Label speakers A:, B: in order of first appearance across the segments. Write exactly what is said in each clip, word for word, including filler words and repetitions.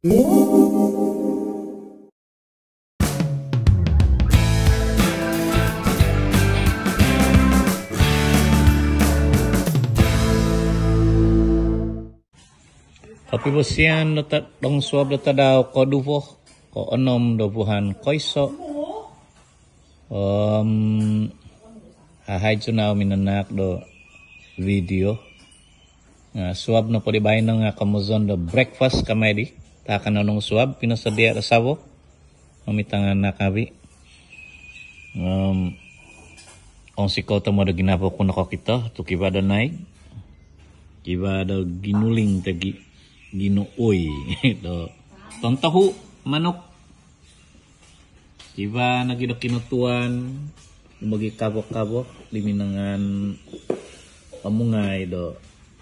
A: Tapi bosian letak dong suap letak daw ko duvo ko onom dobuhan koiso um ahai cunaw minanak do video nga suab na po di bayin nga kamuzon do breakfast kamay di takan nong suab pinasadia rasavo mamitangan na kabi um on sikaw tamo do ginapo kuno ko kita tu kiba do naik kiba do ginuling tagi ginooy do tong tahu manok kiba nagidok kinutuan bagi kabok-kabok liminangan pamungay do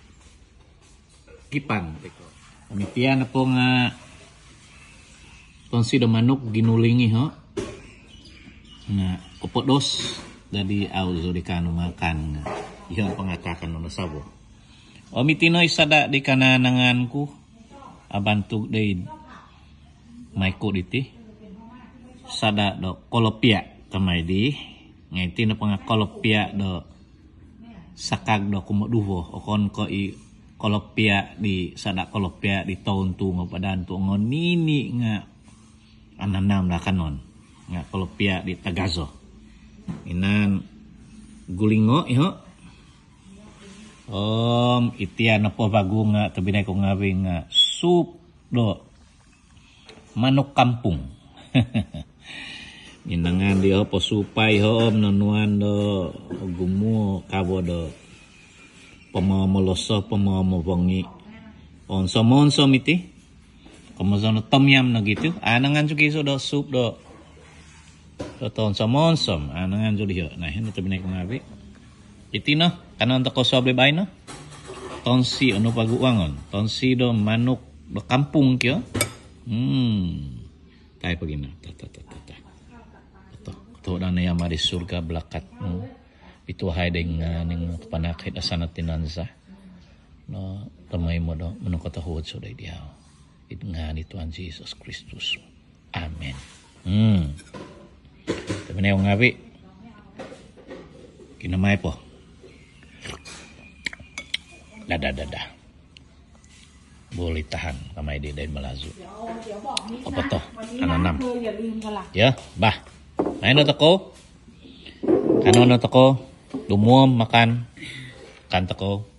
A: kipan teko pamitian na po nga tonsi do manok ginulingi ho nga upodos dadi auzo di kanu makan nga iyon pangakakan no sabo o mitinoy sada di kanananganku abantuk day maiko diti sada do kolopia kamay di ngaiti na pang kolopia do sakag do kumoduvo okon ko i kolopia di sada kolopia di taon tu nga padanto ngon nini nga ananam na kanon nga kolopia di Tagazo inan gulingo iho om itian na po bago nga tabinay ko nga nga sup do manok kampung inangan di po supay ho om nanuan do gumo kabo do pamamoloso pamamawongi on somon somiti kamazon tom yam na gitu anangan juga iso do sup do do ton somon som anangan juli ho nah ini tabinay ko nga bi itina kanon to ko soble bay no tonsi ano paguangon tonsi do manok do kampung kyo hmm tay pagina ta ta ta ta to to na ya mari surga belakat hmm. Itu hay ding ning panakit asana tinanza no tamay mo do mano katahod so day dia itngan itu an Jesus Kristus amen hmm tamen yung ngabi kinamay po dada dada boleh tahan kamay di day malazo apa to ananam ya bah main na tako ano na tako dumom makan kan tako